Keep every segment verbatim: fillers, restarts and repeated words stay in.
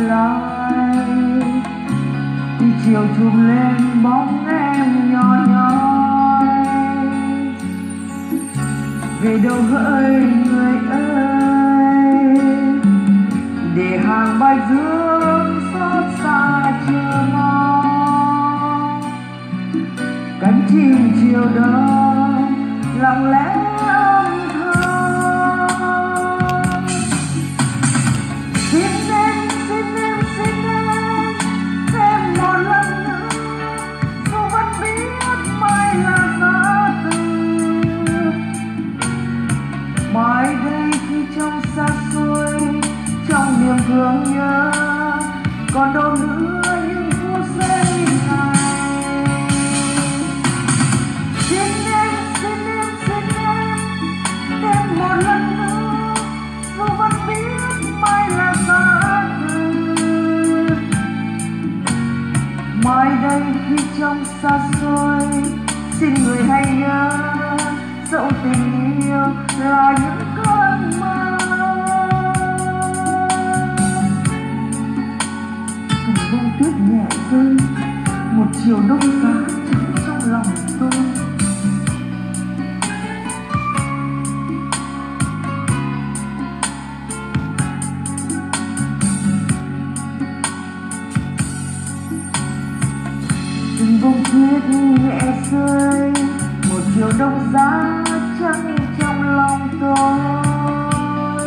lại khi chiều chùm lên bóng em nhỏ nhoi. Về đâu hỡi người ơi, để hàng bạch dương xót xa chưa mong. Cánh chim chiều đông lặng lẽ âm thầm. Xin em, xin em, xin em thêm một lần nữa, dù vẫn biết mai là giá từ. Mai đây khi trong xa xôi, trong niềm thương nhớ, còn đâu nữa những phút giây này. Xin em, xin em, xin em thêm một lần nữa, dù vẫn biết mai là giá từ. Mai đây khi trong xa xôi, xin người hãy nhớ, dẫu tình yêu là những cơn mơ. Từng bông tuyết nhẹ rơi, một chiều đông giá trắng trong lòng tôi. Từng bông tuyết nhẹ rơi, một chiều đông giá trắng trong lòng tôi.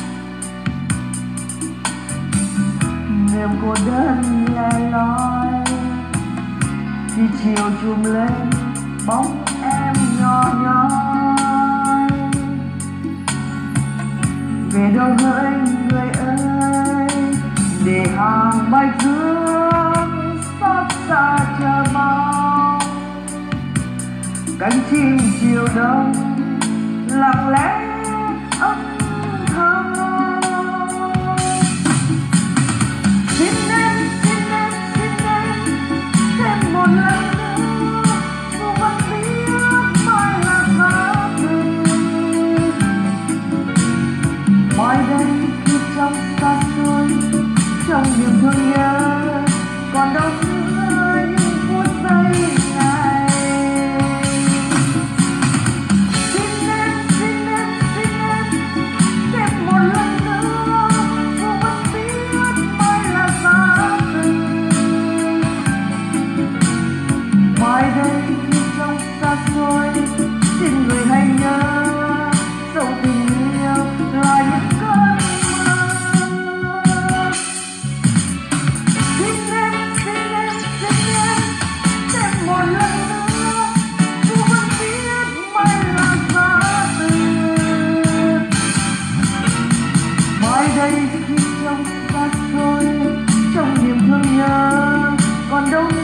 Niềm cô đơn lẻ loi khi chiều chùm lên bóng em nhỏ nhoi. Về đâu hỡi người ơi, để hàng bạch dương xót xa chờ mong. Cánh chim chiều đông lặng lẽ âm thầm. Xin em, xin em, xin em thêm một lần nữa, dù vẫn biết mai là giá từ. Mai đây khi trong xa xôi, trong niềm thương nhớ, còn đâu nữa những phút giây này. Xin em, xin em, xin em thêm một lần nữa, dù vẫn biết mai là giá từ. Mai đây khi trong xa xôi, xin người hãy nhớ, dẫu tình yêu là những cơn mơ. Xin em, xin em, xin em thêm một lần nữa, dù vẫn biết mai là giá từ. Mai đây khi trong xa xôi, trong niềm thương nhớ, còn đâu